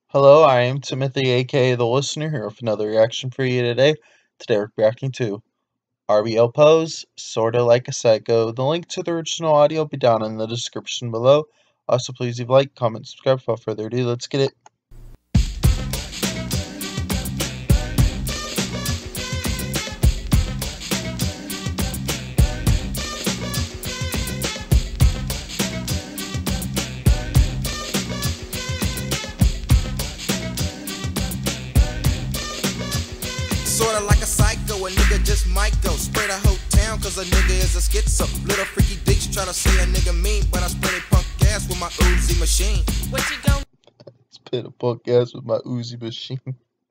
Hello, I am Timothy, aka The Listener, here with another reaction for you today. Today we're reacting to RBL Posse, Sorta Like a Psycho. The link to the original audio will be down in the description below. Also, please leave a like, comment, subscribe. Without further ado, let's get it. Sorta like a psycho, a nigga just might go spray the whole town, cause a nigga is a schizo. Little freaky dicks try to say a nigga mean, but I spray they punk gas with my Uzi machine. What you gon' Spit a punk gas with my Uzi machine.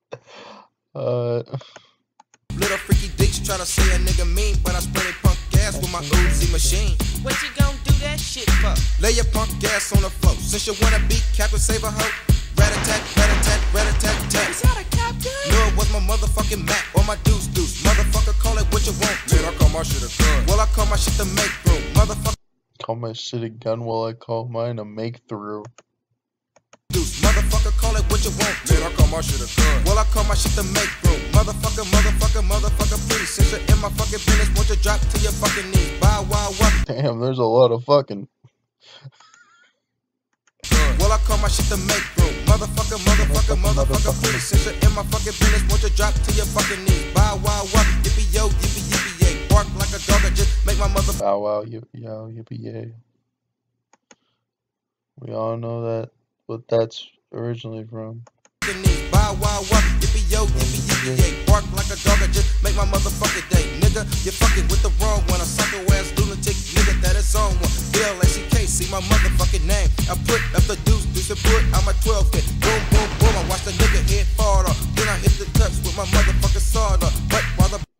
Little freaky dicks try to say a nigga mean, but I spray they punk gas with my Uzi machine. What you gon' do that shit for? Lay your punk gas on the floor. Since you wanna be Captain Save a hoe, rat-a-tat, rat-a-tat, rat-a-tat-tat. Is that a captain? No, it was my motherfucking Mac or my deuce. Motherfucker, call it what you want. Man, I call my shit a gun. Well, I call my shit to make room. Motherfucker. Call my shit a gun while I call mine a make through. Deuce. Motherfucker, call it what you want. Man, I call my shit a gun. Well, I call my shit to make room. Motherfucker, please. Since you're in my fucking business, won't you drop to your fucking knees? Bow, wow, wow. Damn, there's a lot of fucking. Well, I call my shit to make room. Motherfucker, please. Since you're in my fucking business, won't you drop to your fucking knees? Bow, wow, wow. Yippee yo, yippee yippee yay. Bark like a dog, I just make my motherfucker. Bow wow, yippee yay. We all know that what that's originally from. Bow, wow, wow. Yippee yo, yippee yippee yay. Bark like a dog, I just make my motherfucking day. Nigga, you're fucking with the wrong one. A psycho ass lunatic nigga that is on one. BLACK, see my motherfucking name. I put up the deuce and put on my 12 hit. Boom, boom, boom. I watch the nigga head fall off. Then I hit the touch with my motherfucking sword up. But while the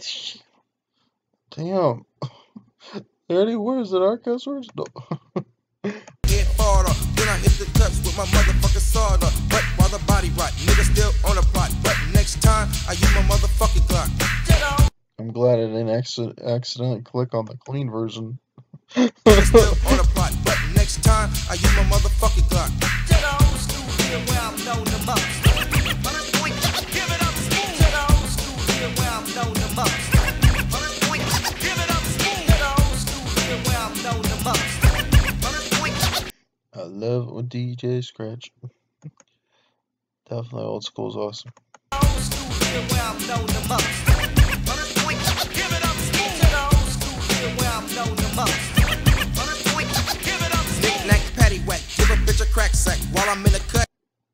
damn. There any words that aren't cuss words? No. head fall off. Then I hit the touch with my motherfucking sword up. But while the body rot, nigga still on the plot. But next time I use my motherfucking Glock. I'm glad I didn't accidentally click on the clean version. Nigga still on the plot. But next time I use my motherfucking Glock. Where I'm known the most. Give it up, spoon. To the old school here where I'm known the most. Give it up, spoon. To the old school here where I'm known the most. I love when DJ Scratch. Definitely old school's awesome. Old school here where I'm known the most. Give it up, spoon. To the old school here where I'm known the most. Give it up, knick-knack, paddywhack. Give a bitch a crack sack while I'm in the cut.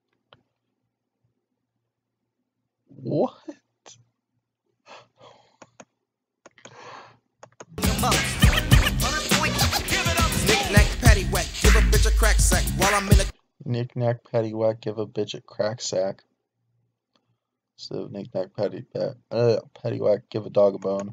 What? Knick-knack, paddywhack. Give a bitch a crack sack while I'm in the Knick-knack, paddywhack, give a bitch a crack sack. So knick-knack, paddywhack, give a dog a bone.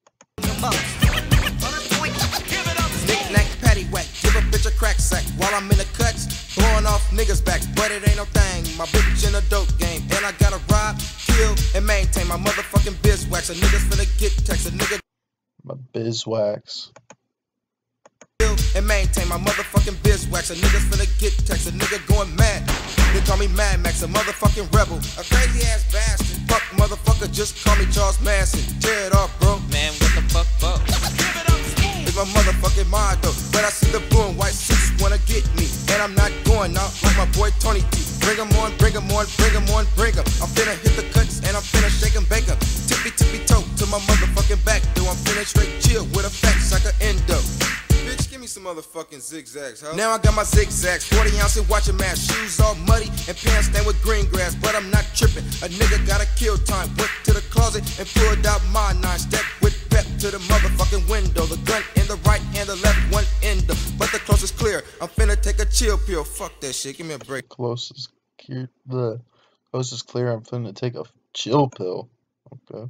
Knick-knack, paddywhack, give a bitch a crack sack while I'm in the cuts, blowing off niggas' back, but it ain't no thing. My bitch in a dope game, and I gotta rob, kill, and maintain my motherfucking biz wax. A niggas finna get text, a nigga. My bizwax. Kill and maintain my motherfucking biz wax. A niggas finna get text, a nigga going mad. They call me Mad Max, a motherfucking rebel, a crazy ass bastard. Fuck motherfucker, just call me Charles Manson. Tear it off, bro. Man, what the fuck up? It's my motherfucking mind though. But I see the blue and white suits wanna get me, and I'm not going out like my boy Tony T. Bring 'em on, bring 'em on, bring 'em on, bring 'em. I'm finna hit the cuts and I'm finna shake 'em, bake 'em. Tippy toe to my motherfucking back though. I'm finna straight chill with a fat sucker endo. Bitch, give me some motherfucking zigzags, huh? Now I got my zigzags, 40 ounce watching man, shoes all muddy and pants stained with green grass, but I'm not tripping. A nigga gotta kill time. Went to the closet and pulled out my 9. Step with pep to the motherfucking window. The gun in the right and the left, one endo. But the close is clear. I'm finna take a chill pill. Fuck that shit. Give me a break. The coast is clear. I'm finna take a chill pill. Okay.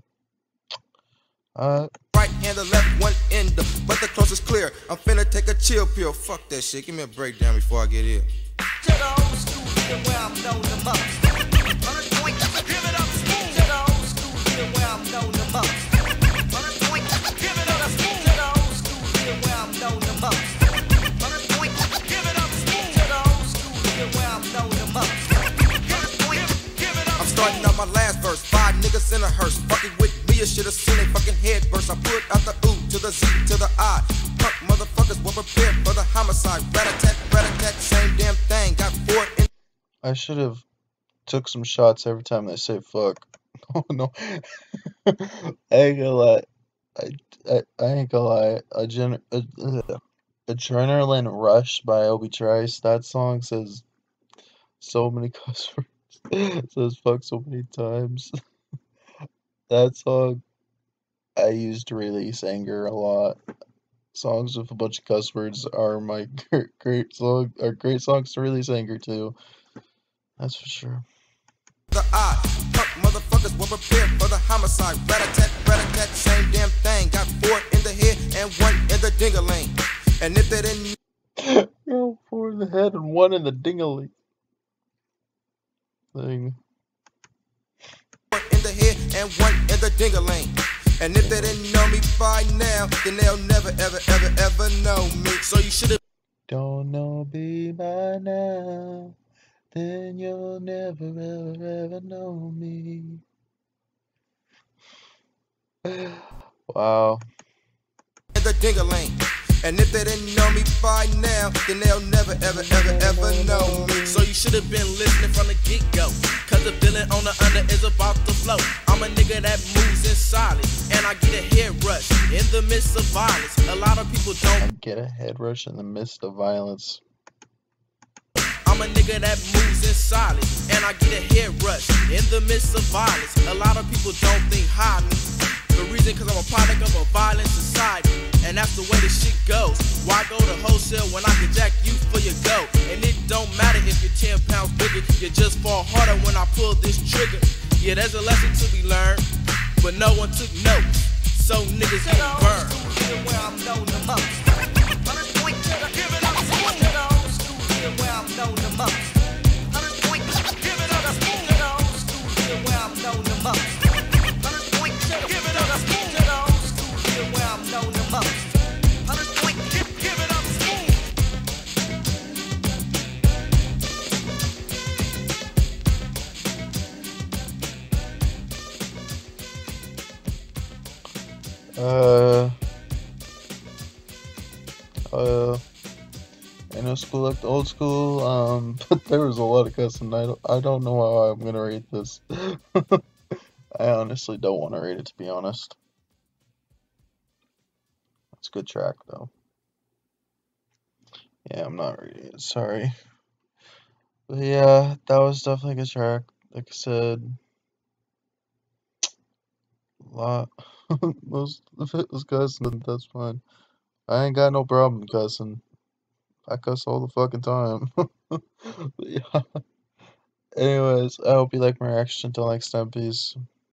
Right and the left, one endo. But the close is clear. I'm finna take a chill pill. Fuck that shit. Give me a breakdown before I get here. To the old school here where I'm known the most. Give it up, spoon. To the old school here where I'm known the most. Give it up, spoon. To the old school here where I'm known the most. Give it up, spoon. To the old school here where I'm known the most. niggas in a hearse. Fucking with me, you should've seen they fucking head burst. I put out the ooh to the Z to the I. Punk motherfuckers were prepared for the homicide. Rat-a-tat, same damn thing. Got 4 in. I should have took some shots every time they say fuck. Oh no. I ain't gonna lie. I ain't gonna lie. Adrenaline Rush by Obi Trice. That song says so many cuss words. It says fuck so many times. That song I used to release anger a lot. Songs with a bunch of cuss words are my great songs to release anger too. That's for sure. The I. Punk motherfuckers were prepared for the homicide. Rat-a-tat, same damn thing. Got 4 in the head and 1 in the ding-a-ling. And if they didn't Yo, 4 in the head and 1 in the dingly thing. 4 in the head and 1 in the ding-a-ling. And if they didn't know me by now, then they'll never, ever know me. So you should've Don't know me by now, then you'll never, ever know me. Wow. in the ding-a-ling. And if they didn't know me by now, then they'll never, ever know me. So you should've been listening from the get-go, cause the feeling on the under is about to flow. I'm a nigga that moves in silence, and I get a head rush in the midst of violence. A lot of people don't Get a head rush in the midst of violence. I'm a nigga that moves in silence, and I get a head rush in the midst of violence. A lot of people don't think high of me. The reason, cause I'm a product of a violent society, and that's the way the shit goes. Why go to wholesale when I can jack you for your go? And it don't matter if you're 10 pounds bigger, you just fall harder when I pull this trigger. Yeah, there's a lesson to be learned, but no one took notes, so niggas get burned. Where I'm known the most. Give it up, to the old school here where I'm known the most. Give it up, to the old school here where I'm known the most. Give it up, to the old school here where I'm known the most. Give it up, I know school like the old school, but there was a lot of cussing. I don't know how I'm gonna rate this. I honestly don't want to rate it, to be honest. It's a good track, though. Yeah, I'm not rating it, sorry. But yeah, that was definitely a good track. Like I said, a lot. Most of it was cussing, but that's fine. I ain't got no problem cussing. I cuss all the fucking time. But yeah. Anyways, I hope you like my reaction. Until next time, peace.